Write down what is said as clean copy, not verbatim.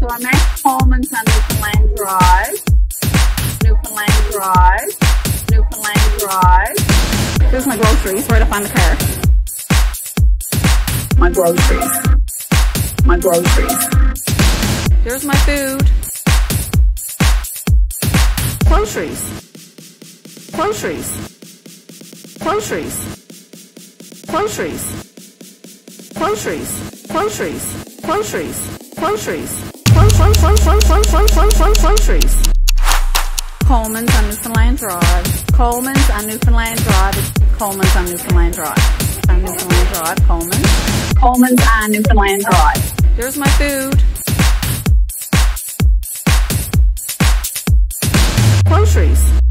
So I'm at Coleman's on Newfoundland Drive. Newfoundland Drive. Newfoundland Drive. Here's my groceries right up on the car. My groceries. My groceries. Here's my food. Groceries. Groceries. Groceries. Groceries. Groceries. Groceries. Groceries. Groceries. Groceries. Coleman's on Newfoundland Drive. Coleman's on Newfoundland Drive. Coleman's on Newfoundland Drive. On Newfoundland Drive, Coleman's. Coleman's on Newfoundland Drive. Here's my food. Groceries.